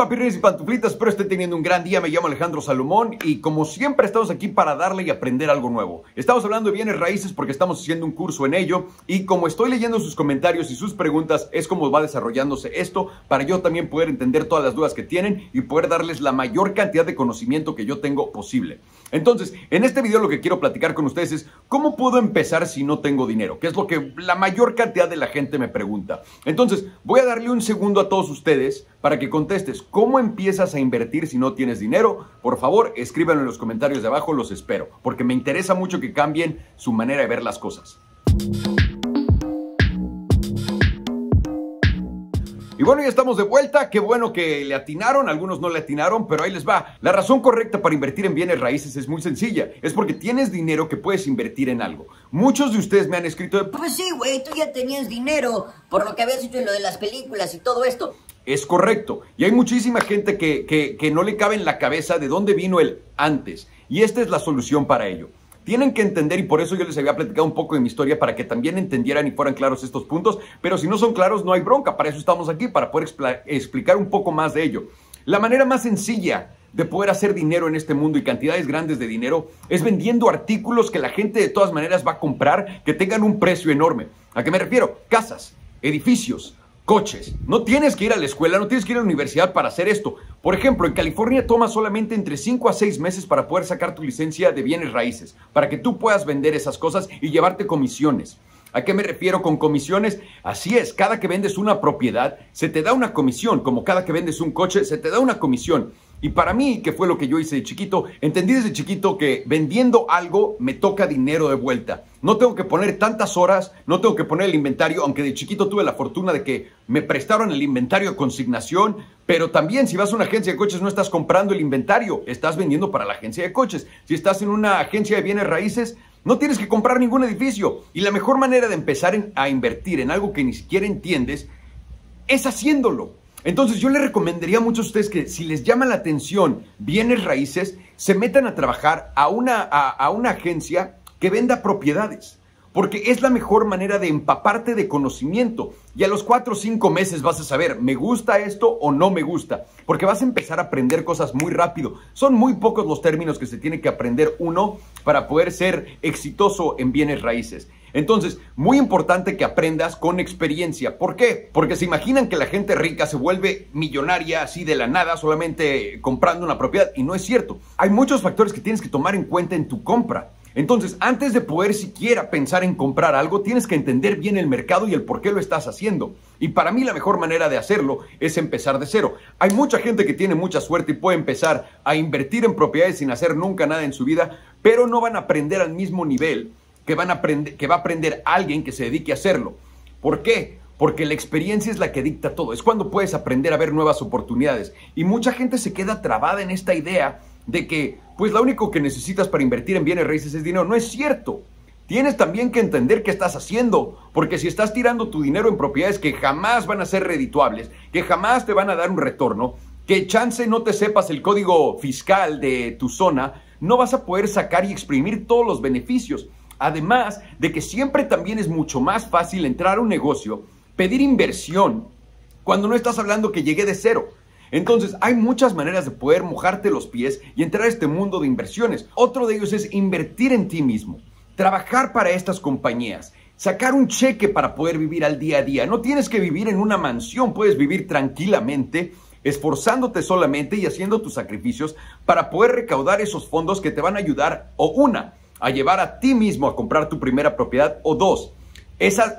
papirrines y pantuflitas, espero estén teniendo un gran día. Me llamo Alejandro Salomón y como siempre estamos aquí para darle y aprender algo nuevo. Estamos hablando de bienes raíces porque estamos haciendo un curso en ello y como estoy leyendo sus comentarios y sus preguntas es como va desarrollándose esto para yo también poder entender todas las dudas que tienen y poder darles la mayor cantidad de conocimiento que yo tengo posible. Entonces, en este video lo que quiero platicar con ustedes es ¿cómo puedo empezar si no tengo dinero? Que es lo que la mayor cantidad de la gente me pregunta. Entonces, voy a darle un segundo a todos ustedes para que contestes ¿cómo empiezas a invertir si no tienes dinero? Por favor, escríbanlo en los comentarios de abajo, los espero, porque me interesa mucho que cambien su manera de ver las cosas. Y bueno, ya estamos de vuelta, qué bueno que le atinaron, algunos no le atinaron, pero ahí les va. La razón correcta para invertir en bienes raíces es muy sencilla, es porque tienes dinero que puedes invertir en algo. Muchos de ustedes me han escrito de... Pues sí, güey, tú ya tenías dinero por lo que habías hecho en lo de las películas y todo esto. Es correcto, y hay muchísima gente que no le cabe en la cabeza de dónde vino el antes, y esta es la solución para ello. Tienen que entender, y por eso yo les había platicado un poco de mi historia, para que también entendieran y fueran claros estos puntos, pero si no son claros no hay bronca, para eso estamos aquí, para poder explicar un poco más de ello. La manera más sencilla de poder hacer dinero en este mundo y cantidades grandes de dinero es vendiendo artículos que la gente de todas maneras va a comprar, que tengan un precio enorme. ¿A qué me refiero? Casas, edificios, coches. No tienes que ir a la escuela, no tienes que ir a la universidad para hacer esto. Por ejemplo, en California toma solamente entre 5 a 6 meses para poder sacar tu licencia de bienes raíces, para que tú puedas vender esas cosas y llevarte comisiones. ¿A qué me refiero con comisiones? Así es, cada que vendes una propiedad, se te da una comisión, como cada que vendes un coche, se te da una comisión. Y para mí, que fue lo que yo hice de chiquito, entendí desde chiquito que vendiendo algo me toca dinero de vuelta. No tengo que poner tantas horas, no tengo que poner el inventario, aunque de chiquito tuve la fortuna de que me prestaron el inventario a consignación, pero también si vas a una agencia de coches no estás comprando el inventario, estás vendiendo para la agencia de coches. Si estás en una agencia de bienes raíces, no tienes que comprar ningún edificio. Y la mejor manera de empezar a invertir en algo que ni siquiera entiendes es haciéndolo. Entonces yo les recomendaría a muchos de ustedes que si les llama la atención bienes raíces, se metan a trabajar a una agencia que venda propiedades. Porque es la mejor manera de empaparte de conocimiento. Y a los 4 o 5 meses vas a saber, ¿me gusta esto o no me gusta? Porque vas a empezar a aprender cosas muy rápido. Son muy pocos los términos que se tiene que aprender uno para poder ser exitoso en bienes raíces. Entonces, muy importante que aprendas con experiencia. ¿Por qué? Porque se imaginan que la gente rica se vuelve millonaria así de la nada, solamente comprando una propiedad. Y no es cierto. Hay muchos factores que tienes que tomar en cuenta en tu compra. Entonces, antes de poder siquiera pensar en comprar algo, tienes que entender bien el mercado y el por qué lo estás haciendo. Y para mí la mejor manera de hacerlo es empezar de cero. Hay mucha gente que tiene mucha suerte y puede empezar a invertir en propiedades sin hacer nunca nada en su vida, pero no van a aprender al mismo nivel que va a aprender alguien que se dedique a hacerlo. ¿Por qué? Porque la experiencia es la que dicta todo. Es cuando puedes aprender a ver nuevas oportunidades. Y mucha gente se queda trabada en esta idea de que, pues, lo único que necesitas para invertir en bienes raíces es dinero. No es cierto. Tienes también que entender qué estás haciendo, porque si estás tirando tu dinero en propiedades que jamás van a ser redituables, que jamás te van a dar un retorno, que chance no te sepas el código fiscal de tu zona, no vas a poder sacar y exprimir todos los beneficios. Además de que siempre también es mucho más fácil entrar a un negocio, pedir inversión, cuando no estás hablando que llegué de cero. Entonces, hay muchas maneras de poder mojarte los pies y entrar a este mundo de inversiones. Otro de ellos es invertir en ti mismo, trabajar para estas compañías, sacar un cheque para poder vivir al día a día. No tienes que vivir en una mansión, puedes vivir tranquilamente, esforzándote solamente y haciendo tus sacrificios para poder recaudar esos fondos que te van a ayudar, o a llevar a ti mismo a comprar tu primera propiedad, o dos, esa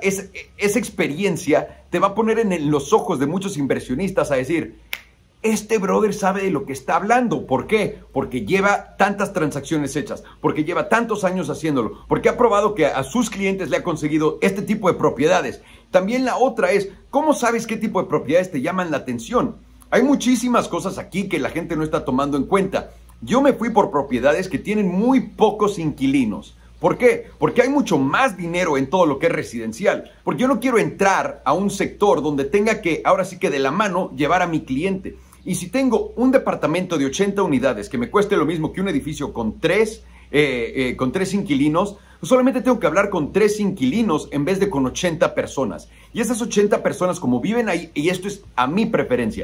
experiencia te va a poner en los ojos de muchos inversionistas a decir, este brother sabe de lo que está hablando. ¿Por qué? Porque lleva tantas transacciones hechas, porque lleva tantos años haciéndolo, porque ha probado que a sus clientes le ha conseguido este tipo de propiedades. También la otra es, ¿cómo sabes qué tipo de propiedades te llaman la atención? Hay muchísimas cosas aquí que la gente no está tomando en cuenta. Yo me fui por propiedades que tienen muy pocos inquilinos. ¿Por qué? Porque hay mucho más dinero en todo lo que es residencial. Porque yo no quiero entrar a un sector donde tenga que, ahora sí que de la mano, llevar a mi cliente. Y si tengo un departamento de 80 unidades que me cueste lo mismo que un edificio con tres inquilinos, pues solamente tengo que hablar con 3 inquilinos en vez de con 80 personas. Y esas 80 personas, como viven ahí, y esto es a mi preferencia,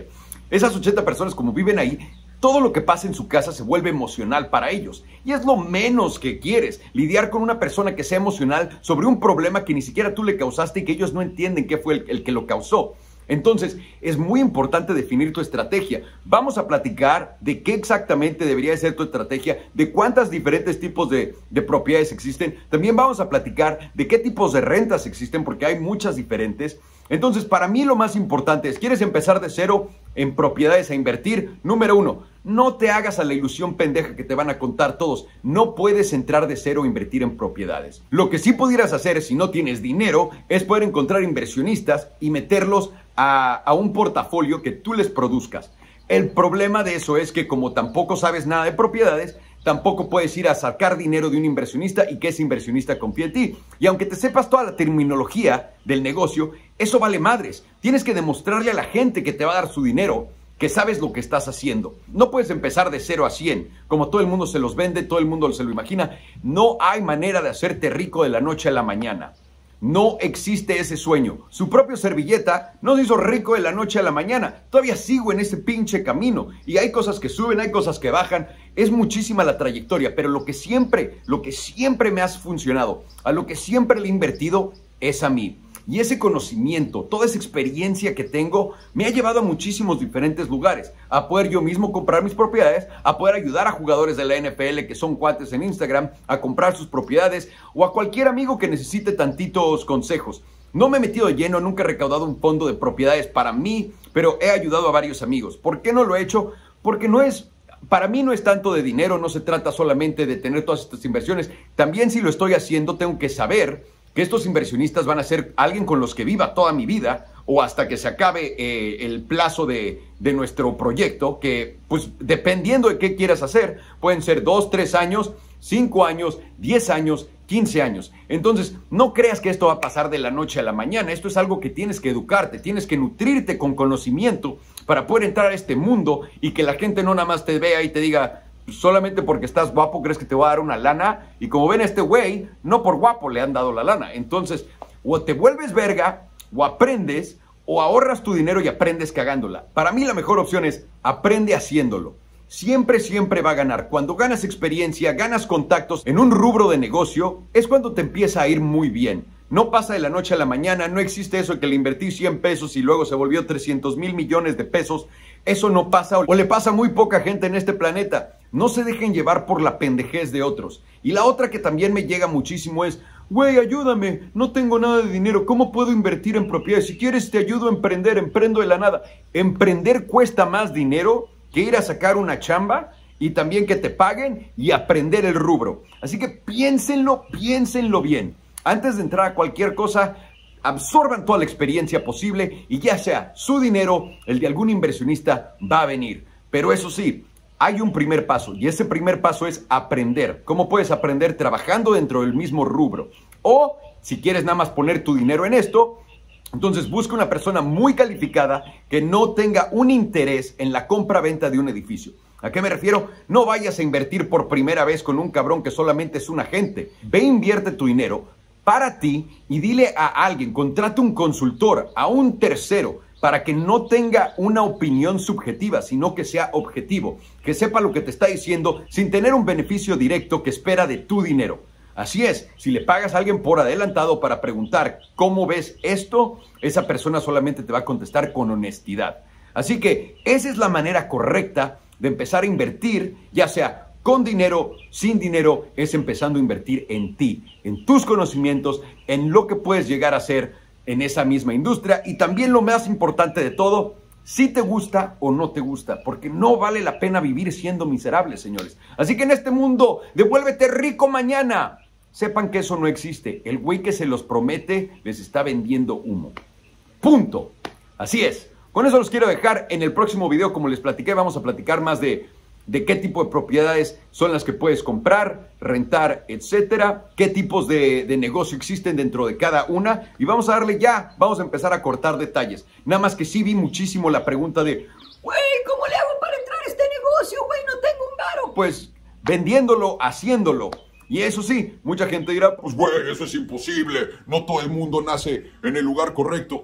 Esas 80 personas, como viven ahí, todo lo que pasa en su casa se vuelve emocional para ellos. Y es lo menos que quieres, lidiar con una persona que sea emocional sobre un problema que ni siquiera tú le causaste y que ellos no entienden qué fue el que lo causó. Entonces, es muy importante definir tu estrategia. Vamos a platicar de qué exactamente debería ser tu estrategia, de cuántos diferentes tipos de propiedades existen. También vamos a platicar de qué tipos de rentas existen, porque hay muchas diferentes. Entonces, para mí lo más importante es, ¿quieres empezar de cero en propiedades a invertir? Número 1, no te hagas a la ilusión pendeja que te van a contar todos. No puedes entrar de cero a invertir en propiedades. Lo que sí pudieras hacer, si no tienes dinero, es poder encontrar inversionistas y meterlos a un portafolio que tú les produzcas. El problema de eso es que como tampoco sabes nada de propiedades, tampoco puedes ir a sacar dinero de un inversionista y que ese inversionista confíe en ti. Y aunque te sepas toda la terminología del negocio, eso vale madres. Tienes que demostrarle a la gente que te va a dar su dinero que sabes lo que estás haciendo. No puedes empezar de 0 a 100, como todo el mundo se los vende, todo el mundo se lo imagina. No hay manera de hacerte rico de la noche a la mañana. No existe ese sueño. Su propio Servilleta no se hizo rico de la noche a la mañana. Todavía sigo en ese pinche camino. Y hay cosas que suben, hay cosas que bajan. Es muchísima la trayectoria. Pero lo que siempre me ha funcionado, a lo que siempre le he invertido, es a mí. Y ese conocimiento, toda esa experiencia que tengo, me ha llevado a muchísimos diferentes lugares. A poder yo mismo comprar mis propiedades, a poder ayudar a jugadores de la NFL que son cuates en Instagram, a comprar sus propiedades, o a cualquier amigo que necesite tantitos consejos. No me he metido de lleno, nunca he recaudado un fondo de propiedades para mí, pero he ayudado a varios amigos. ¿Por qué no lo he hecho? Porque para mí no es tanto de dinero, no se trata solamente de tener todas estas inversiones. También si lo estoy haciendo, tengo que saber que estos inversionistas van a ser alguien con los que viva toda mi vida o hasta que se acabe el plazo de nuestro proyecto, que pues dependiendo de qué quieras hacer, pueden ser 2, 3 años, 5 años, 10 años, 15 años. Entonces, no creas que esto va a pasar de la noche a la mañana. Esto es algo que tienes que educarte, tienes que nutrirte con conocimiento para poder entrar a este mundo y que la gente no nada más te vea y te diga, solamente porque estás guapo crees que te va a dar una lana. Y como ven a este güey, no por guapo le han dado la lana. Entonces, o te vuelves verga, o aprendes, o ahorras tu dinero y aprendes cagándola. Para mí la mejor opción es aprende haciéndolo. Siempre, siempre va a ganar. Cuando ganas experiencia, ganas contactos en un rubro de negocio, es cuando te empieza a ir muy bien. No pasa de la noche a la mañana, no existe eso de que le invertí 100 pesos y luego se volvió 300,000 millones de pesos. Eso no pasa o le pasa a muy poca gente en este planeta. No se dejen llevar por la pendejez de otros. Y la otra que también me llega muchísimo es, güey, ayúdame, no tengo nada de dinero, ¿cómo puedo invertir en propiedades? Si quieres te ayudo a emprender, emprendo de la nada. Emprender cuesta más dinero que ir a sacar una chamba y también que te paguen y aprender el rubro. Así que piénsenlo bien. Antes de entrar a cualquier cosa, absorban toda la experiencia posible y ya sea su dinero, el de algún inversionista, va a venir. Pero eso sí, hay un primer paso y ese primer paso es aprender. ¿Cómo puedes aprender? Trabajando dentro del mismo rubro. O si quieres nada más poner tu dinero en esto, entonces busca una persona muy calificada que no tenga un interés en la compra-venta de un edificio. ¿A qué me refiero? No vayas a invertir por primera vez con un cabrón que solamente es un agente. Ve, invierte tu dinero para ti y dile a alguien, contrate un consultor, a un tercero, para que no tenga una opinión subjetiva, sino que sea objetivo, que sepa lo que te está diciendo sin tener un beneficio directo que espera de tu dinero. Así es, si le pagas a alguien por adelantado para preguntar cómo ves esto, esa persona solamente te va a contestar con honestidad. Así que esa es la manera correcta de empezar a invertir, ya sea con dinero, sin dinero, es empezando a invertir en ti, en tus conocimientos, en lo que puedes llegar a ser en esa misma industria y también lo más importante de todo, si te gusta o no te gusta, porque no vale la pena vivir siendo miserable, señores. Así que en este mundo, devuélvete rico mañana. Sepan que eso no existe. El güey que se los promete les está vendiendo humo. Punto. Así es. Con eso los quiero dejar. En el próximo video, como les platiqué, vamos a platicar más de qué tipo de propiedades son las que puedes comprar, rentar, etcétera, qué tipos de negocio existen dentro de cada una y vamos a vamos a empezar a cortar detalles. Nada más que sí vi muchísimo la pregunta de, güey, ¿cómo le hago para entrar a este negocio? Güey, no tengo un varo. Pues vendiéndolo, haciéndolo. Y eso sí, mucha gente dirá, pues güey, eso es imposible, no todo el mundo nace en el lugar correcto.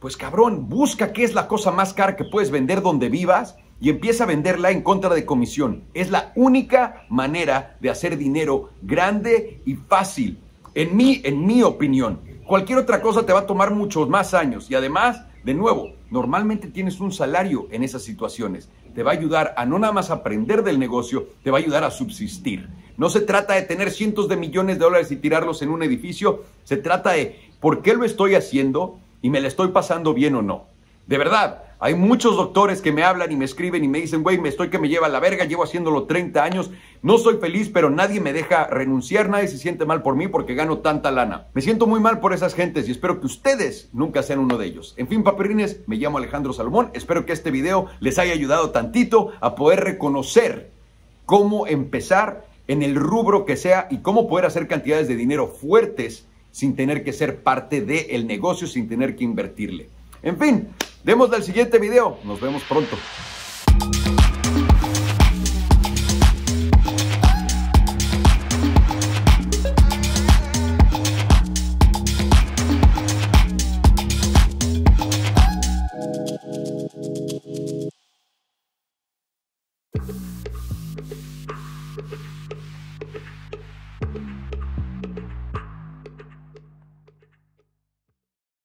Pues cabrón, busca qué es la cosa más cara que puedes vender donde vivas y empieza a venderla en contra de comisión. Es la única manera de hacer dinero grande y fácil, en mi opinión. Cualquier otra cosa te va a tomar muchos más años y además, de nuevo, normalmente tienes un salario en esas situaciones. Te va a ayudar a no nada más aprender del negocio, te va a ayudar a subsistir. No se trata de tener cientos de millones de dólares y tirarlos en un edificio, se trata de por qué lo estoy haciendo y me la estoy pasando bien o no. De verdad, hay muchos doctores que me hablan y me escriben y me dicen, güey, que me lleva a la verga, llevo haciéndolo 30 años, no soy feliz, pero nadie me deja renunciar, nadie se siente mal por mí porque gano tanta lana. Me siento muy mal por esas gentes y espero que ustedes nunca sean uno de ellos. En fin, paperrines, me llamo Alejandro Salomón, espero que este video les haya ayudado tantito a poder reconocer cómo empezar en el rubro que sea y cómo poder hacer cantidades de dinero fuertes sin tener que ser parte del negocio, sin tener que invertirle. En fin, démosle al siguiente video. Nos vemos pronto.